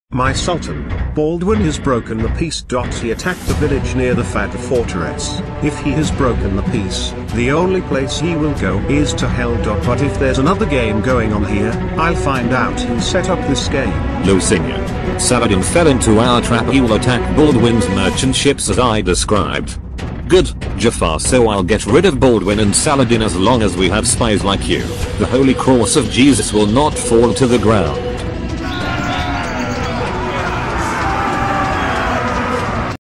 My Sultan, Baldwin has broken the peace. He attacked the village near the Fad fortress. If he has broken the peace, the only place he will go is to hell. But if there's another game going on here, I'll find out who set up this game. No, Senior. Saladin fell into our trap. He will attack Baldwin's merchant ships as I described. Good, Jafar, so I'll get rid of Baldwin and Saladin as long as we have spies like you. The holy cross of Jesus will not fall to the ground.